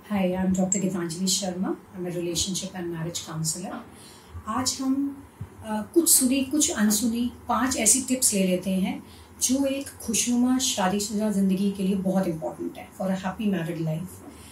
Hi, I'm Dr. Gitanjali Sharma. I'm a relationship and marriage counselor. आज हम कुछ सुनी कुछ अनसुनी 5 ऐसी टिप्स ले लेते हैं जो एक खुशनुमा शादीशुदा ज़िंदगी के लिए बहुत इम्पॉर्टेंट है for a happy married life.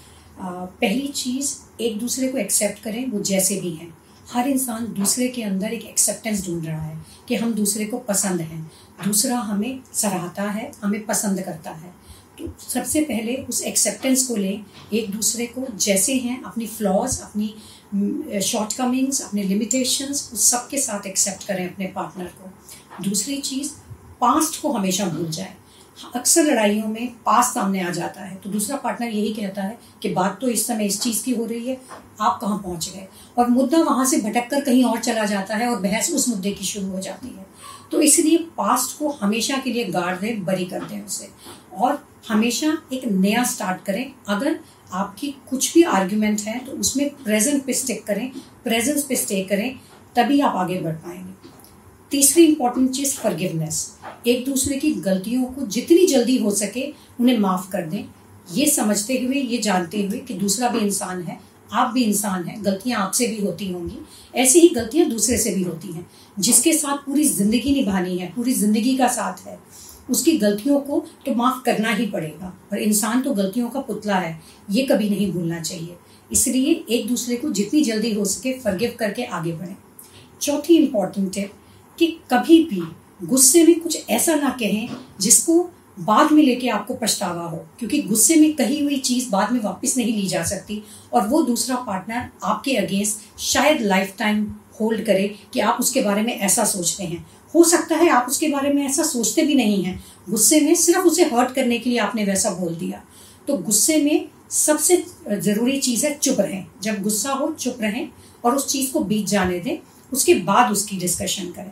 पहली चीज़, एक दूसरे को एक्सेप्ट करें वो जैसे भी हैं। हर इंसान दूसरे के अंदर एक एक्सेप्टेंस ढूंढ रहा है कि हम दूसरे को पसंद हैं, दूसरा हमें सराहता है, हमें पसंद करता है। तो सबसे पहले उस एक्सेप्टेंस को लें, एक दूसरे को जैसे हैं, अपनी फ्लॉज, अपनी शॉर्टकमिंग्स, अपने लिमिटेशंस, उस सब के साथ एक्सेप्ट करें अपने पार्टनर को। दूसरी चीज़, पास्ट को हमेशा भूल जाएं। अक्सर लड़ाइयों में पास्ट सामने आ जाता है तो दूसरा पार्टनर यही कहता है कि बात तो इस समय इस चीज़ की हो रही है, आप कहाँ पहुँच गए, और मुद्दा वहाँ से भटक कर कहीं और चला जाता है और बहस उस मुद्दे की शुरू हो जाती है। तो इसलिए पास्ट को हमेशा के लिए गाड़ दें, बरी कर दें उसे, और हमेशा एक नया स्टार्ट करें। अगर आपकी कुछ भी आर्ग्यूमेंट है तो उसमें प्रेजेंट पे स्टिक करें, प्रेजेंस पे स्टे करें, तभी आप आगे बढ़ पाएंगे। तीसरी इंपॉर्टेंट चीज़, फॉरगिवनेस। एक दूसरे की गलतियों को जितनी जल्दी हो सके उन्हें माफ़ कर दें, ये समझते हुए, ये जानते हुए कि दूसरा भी इंसान है, आप भी इंसान हैं, गलतियां आपसे भी होती होंगी, ऐसी ही गलतियां दूसरे से भी होती हैं। जिसके साथ पूरी ज़िंदगी निभानी है, पूरी ज़िंदगी का साथ है, उसकी गलतियों को तो माफ़ करना ही पड़ेगा। और इंसान तो गलतियों का पुतला है, ये कभी नहीं भूलना चाहिए। इसलिए एक दूसरे को जितनी जल्दी हो सके फॉरगिव करके आगे बढ़ें। चौथी इंपॉर्टेंट टिप कि कभी भी गुस्से में कुछ ऐसा ना कहें जिसको बाद में लेके आपको पछतावा हो, क्योंकि गुस्से में कही हुई चीज़ बाद में वापस नहीं ली जा सकती, और वो दूसरा पार्टनर आपके अगेंस्ट शायद लाइफ टाइम होल्ड करे कि आप उसके बारे में ऐसा सोचते हैं। हो सकता है आप उसके बारे में ऐसा सोचते भी नहीं हैं, गुस्से में सिर्फ उसे हर्ट करने के लिए आपने वैसा बोल दिया। तो गुस्से में सबसे ज़रूरी चीज़ है चुप रहें। जब गुस्सा हो चुप रहें और उस चीज़ को बीत जाने दें, उसके बाद उसकी डिस्कशन करें।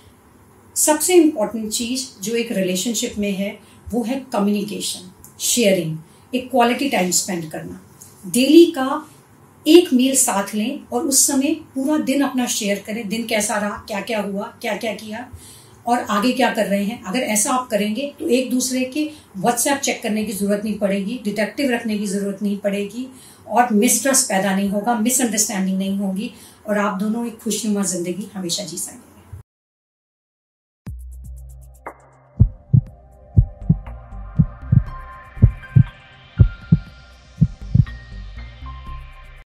सबसे इम्पॉर्टेंट चीज़ जो एक रिलेशनशिप में है वो है कम्युनिकेशन, शेयरिंग, एक क्वालिटी टाइम स्पेंड करना। डेली का एक मील साथ लें और उस समय पूरा दिन अपना शेयर करें, दिन कैसा रहा, क्या क्या हुआ, क्या क्या किया और आगे क्या कर रहे हैं। अगर ऐसा आप करेंगे तो एक दूसरे के व्हाट्सएप चेक करने की ज़रूरत नहीं पड़ेगी, डिटेक्टिव रखने की ज़रूरत नहीं पड़ेगी, और मिसट्रस्ट पैदा नहीं होगा, मिसअंडरस्टैंडिंग नहीं होगी, और आप दोनों एक खुशनुमा ज़िंदगी हमेशा जी सकेंगे।